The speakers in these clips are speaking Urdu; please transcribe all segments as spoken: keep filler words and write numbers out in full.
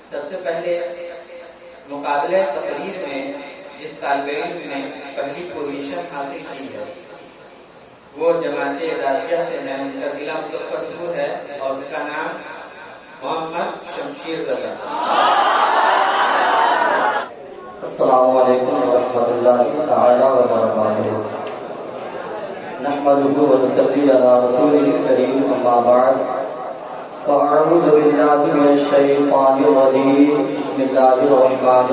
سب سے پہلے مقابلہ تقریر میں جس طالب علم نے پہلی پوزیشن حاصل کی ہے وہ جماعت اداریہ سے نعمت ضلع مظفرپور ہے اور اس کا نام محمد شمشیر رضا۔ السلام علیکم ورحمۃ اللہ تعالی وبرکاتہ۔ نحمده ونصلي على رسوله الكريم اما بعد فاعوذ بالله من الشيطان الرجيم بسم الله الرحمن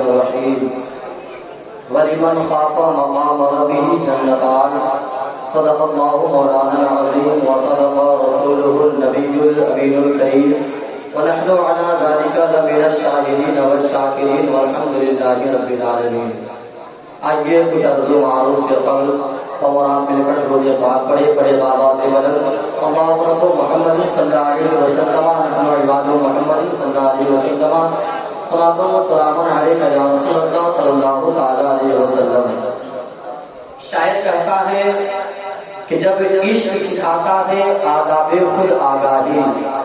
الرحيم ولمن خاف مقام ربه جنتان صدق الله مولانا العظيم وصدق رسوله النبي الامين الكريم ونحن على ذلك لمن الشاهدين والشاكرين والحمد لله رب العالمين۔ آئیے کچھ عرض و معروف سے قبل فوراً مل کر درود پاک پڑھے پڑھے بابا سے بدل اللہم رب محمد صلی اللہ علیہ وسلم نحن عباد محمد صلی اللہ علیہ وسلم صلاۃ و سلام علیک یا رسول اللہ صلی اللہ تعالی علیہ وسلم۔ شاعر کہتا ہے کہ جب عشق سکھاتا ہے آداب خود آگاہی،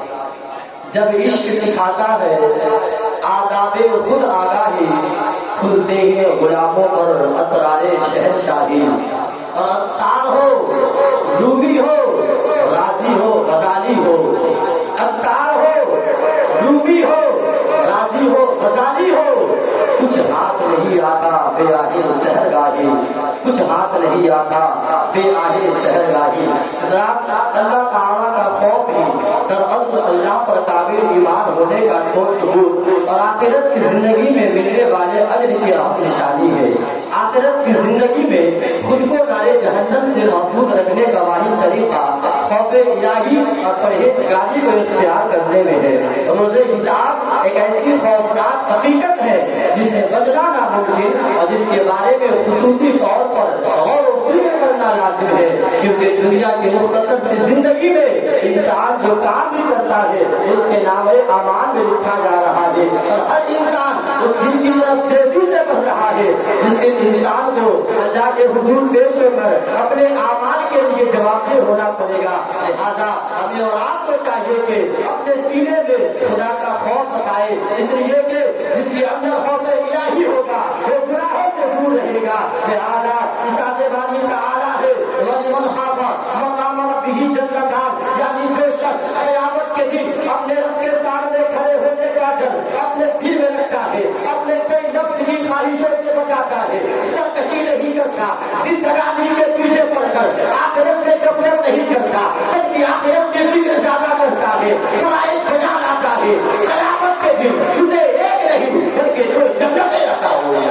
جب عشق سکھاتا ہے آداب خود آگاہی، کھلتے ہیں غلاموں پر اسرار شہنشاہی۔ اور عطار ہو رومی ہو راضی ہو غزالی ہو، عطار ہو رومی ہو راضی ہو غزالی ہو، کچھ ہاتھ نہیں آتا بے آہے سحر گاہی، کچھ ہاتھ نہیں آتا بے آہے سحر گاہی۔ ذرا اللہ تعالیٰ کا خوف ہی دراصل اللہ پر قابل ایمان ہونے کا ٹھوس ثبوت اور آخرت کی زندگی میں ملنے والے اجر کی اہم نشانی ہے۔ آخرت کی زندگی میں خود کو نارے جہنم سے محفوظ رکھنے کا واحد طریقہ خوف الہی اور پرہیزگاری کو اختیار کرنے میں ہے۔ روز حساب ایک ایسی خوفناک حقیقت ہے جسے بچنا ناممکن اور جس کے بارے میں خصوصی طور پر غور و فکر کرنا لازم ہے، کیونکہ دنیا کی مختصر سی زندگی میں انسان جو کام بھی کرتا ہے اس کے نام اعمال میں لکھا جا رہا ہے، اور ہر انسان اس دن کی طرف تیزی سے بڑھ رہا ہے جس دن انسان کو اللہ کے حضور پیش ہو کر اپنے اعمال کے لیے جواب دہ ہونا پڑے گا۔ لہٰذا ہمیں اور آپ کو چاہیے کہ اپنے سینے میں خدا کا خوف بتائے، اس لیے کہ جس کے اندر خوف الہی ہوگا وہ گناہوں سے دور رہے گا۔ لہٰذا ارشاد باری تعالیٰ ہے وَلِمَنْ خَافَ مَقَامَ رَبِّهِ جَنَّتَانِ، یعنی بے شک قیامت کے دن اپنے رب کے سامنے کھڑے ہونے کا ڈر اپنے دل میں رکھتا ہے، اپنے کئی نفس کی خواہشوں سے بچاتا ہے، سرکشی نہیں کرتا، زندگانی کے پیچھے پڑ کر آخرت سے غفلت نہیں کرتا بلکہ آخرت کے ذکر زیادہ کرتا ہے، فرائض بجا لاتا ہے۔ قیامت کے دن اسے ایک نہیں بلکہ جو جنتیں رکھتا ہو۔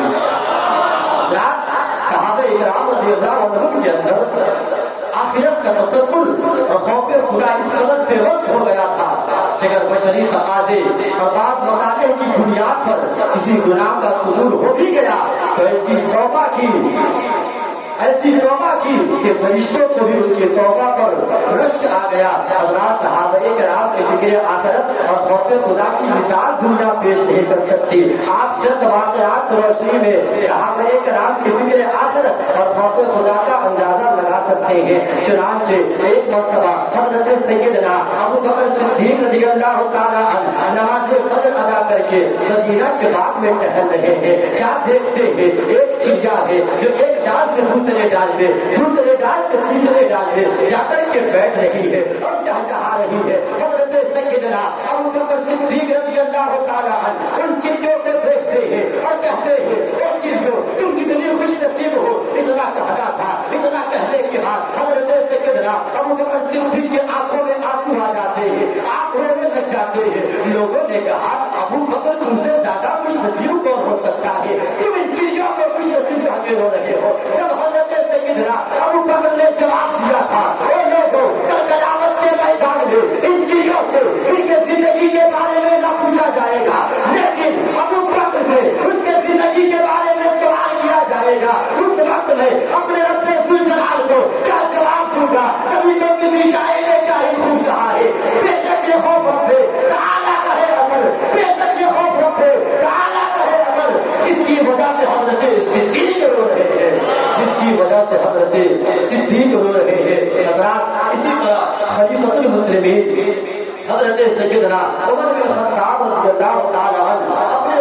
صحابہ اکرام رضی اللہ عنہم کے اندر آخرت کا تصور اور خوف خدا اس قدر بے وقت ہو گیا تھا کہ اگر بشری تقاضے اور بعض مسائل کی بنیاد پر کسی گناہ کا صدور ہو بھی گیا تو ایسی توبہ کی ایسی توبہ کی کہ فرشتوں کو بھی ان کی توبہ پر رشک آ گیا۔ حضرات صحابہ کرام کے ذکر آخرت اور خوف خدا کی مثال دنیا پیش نہیں کر سکتی۔ آپ چند واقعات روشنی میں صحابہ کرام کے ذکر آخرت اور خوف خدا کا اندازہ لگا سکتے ہیں۔ چنانچہ ایک مرتبہ حضرت سیدنا ابو بکر صدیق رضی اللہ تعالیٰ عنہ نماز فجر ادا کر کے مدینہ کے باغ میں ٹہل رہے ہیں، کیا دیکھتے ہیں ایک چڑیا ہے جو ایک ڈال سے دوسرے ڈال میں دوسرے ڈال سے تیسرے ڈال میں جا کر کے بیٹھ رہی ہے اور چہچہا رہی ہے۔ حضرت سیدنا ابو بکر صدیق رضی اللہ تعالیٰ عنہ ان چڑیوں کو دیکھتے ہیں اور کہتے ہیں او چڑیوں تم کتنی خوش نصیب ہو۔ اتنا کہنا تھا، اتنا کہنے کے بعد حضرت سیدنا ابو بکر صدیق کی آنکھوں میں آنسو آ جاتے ہیں، آنکھوں میں لگ جاتے ہیں۔ لوگوں نے کہا ابو بکر تم سے زیادہ خوش نصیب کون ہو سکتا ہے، تم ان چڑیوں کو خوش نصیب کہتے ہو رہے ہو۔ جب حضرت سیدنا ابو بکر نے جواب دیا تھا اے لوگوں کل قیامت کے میدان میں ان چیزوں سے ان کے زندگی کے بارے میں نہ پوچھا جائے گا، لیکن ابو بکر سے اس کے زندگی کے بارے میں سوال کیا جائے گا۔ اس وقت میں اپنے رب ذوالجلال کو کیا جواب دوں گا؟ کبھی تو کسی شاعر نے کیا ہی خوب کہا ہے بے شک یہ خوف رکھے تعالیٰ کا ہے اثر، بے شک یہ خوف رکھے تعالیٰ کا ہے اثر، جس کی وجہ سے حضرت صدیق رو رہے ہیں، جس کی وجہ سے حضرت صدیق رو رہے ہیں۔ حضرات اسی طرح خلیفۃ المسلمین حضرت سیدنا عمر بن خطاب رضی اللہ تعالیٰ عنہ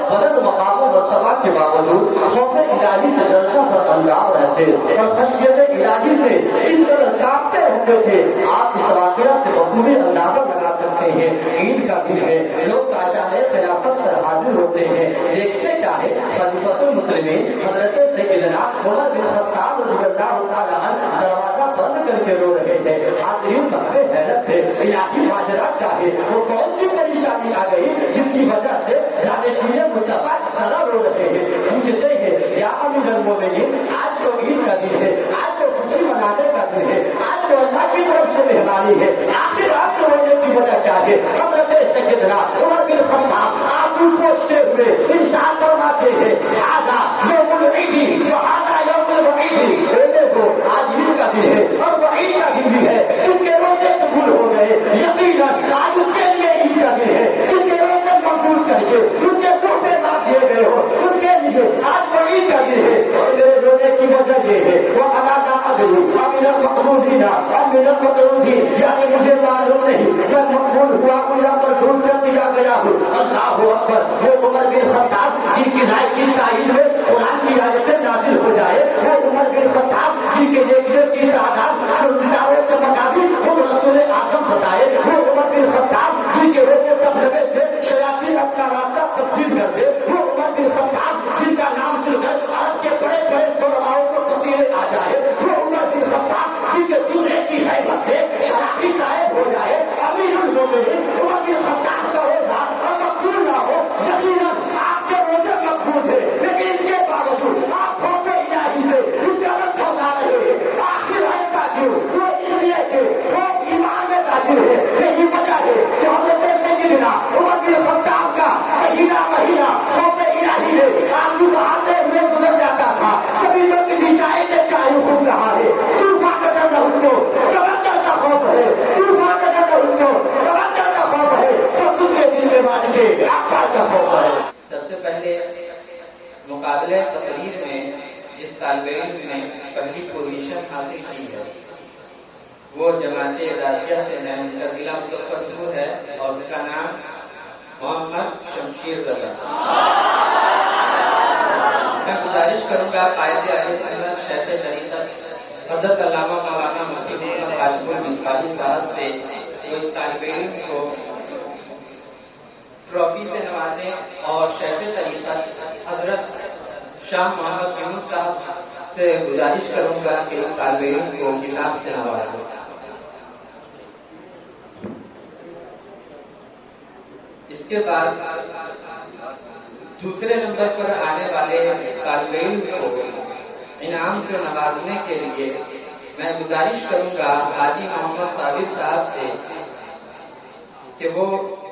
بلند مقام و مرتبہ کے باوجود خوف الہی سے لرزہ پر اندام رہتے اور خشیت الہی سے اس قدر کانپتے رہتے تھے. آپ اس واقعہ سے بخوبی اندازہ لگا سکتے ہیں. عید کا دن ہے, لوگ کاشانِ خلافت پر حاضر ہوتے ہیں. دیکھتے کیا ہے, خلیفۃ المسلمین حضرت سیدنا عمر بن خطاب رضی اللہ تعالیٰ عنہ دروازہ بند کر کے رو رہے ہیں. حاضرین بڑے حیرت تھے, الہی ماجرا کیا ہے, وہ کون سی پریشانی آ گئی جس کی وجہ سے جانشین مصطفیٰ سدا رو رہے ہیں. پوچھتے ہیں یا امیر المومنین, آج تو عید کا دن ہے, آج تو خوشی منانے کا دن ہے, آج تو اللہ کی طرف سے مہربانی ہے, آخر آپ کو رونے کی وجہ کیا ہے؟ حضرت سیدنا عمر بن خطاب آنسو پوچھتے ہوئے ارشاد فرماتے ہیں ھذا یوم العید وھذا یوم الوعید. دیکھو آج عید کا دن ہے اور وعید کا دن بھی ہے. جس کے روزے قبول ہو گئے یقیناً آج اس کے لیے عید کا دن ہے. جس کے روزے مقبول کر کے اس کے ٹوٹے بات دیے گئے ہو اس کے لیے آج وعید کا دن ہے. اور میرے رونے کی وجہ یہ ہے وہ علاقہ ادلو امین المقبولین امین المقبولین, یعنی مجھے معلوم نہیں میں مقبول ہوا ہوں یا مردود کر دیا گیا ہوں. اللہ اکبر. وہ عمر بن خطاب جن کی رائے کی تائید میں قرآن کی آیتیں نازل ہو جائے, وہ عمر بن خطاب جن کے دیکھنے کی تعداد ستاروں کے مطابق خود رسول اعظم بتائے, وہ عمر بن خطاب جن کے روزے تبلغے سے شیاطین اپنا راستہ تبدیل کر دے, وہ عمر بن خطاب جن کا نام سن کر عرب کے بڑے بڑے شعراؤں کو پسینے آ جائے, وہ عمر بن خطاب جن کے چہرے کی ہیبت سے شرابی غائب ہو جائے. امیر المومنین عمر بن خطاب کا روزہ مقبول نہ ہو, یقیناً آپ کے روزے مقبول تھے, لیکن اس کے باوجود آپ خوف الہی سے اس کا رد کرنا رہے ہیں. آخر ایسا کیوں؟ وہ اس لیے کہ خوف ایمان میں داخل ہے. یہی وجہ ہے کہ حضرت سیدنا عمر بن خطاب کا مہینہ مہینہ خوف الہی ہے آنسو بہاتے ہوئے گزر جاتا تھا. کبھی تو کسی شاعر نے کیا حکم کہا ہے, طوفان کا ڈر اس کو سمندر کا خوف ہے, طوفان کا ڈر اس کو سمندر کا خوف ہے, تو تجھ کے دل میں مان کے آقا کا خوف ہے. سب سے پہلے مقابلہ تقریر میں جس طالب علم نے پہلی پوزیشن حاصل کی ہے وہ جماعت اداریہ سے نینگا ضلع مظفر پور ہے اور اس کا نام محمد شمشیر رضا. میں گزارش کروں گا قائد اہل سنت شیخ طریقت حضرت علامہ مولانا مفتی محمد ہاشم المصباحی صاحب سے وہ اس طالب علم کو ٹرافی سے نوازیں اور شیخ طریقت حضرت شاہ محمد یونس صاحب سے گزارش کروں گا کہ اس طالب علم کو کتاب سے نوازیں. اس کے بعد دوسرے نمبر پر آنے والے طالب علم کو انعام سے نوازنے کے لیے میں گزارش کروں گا حاجی محمد صابر صاحب سے کہ وہ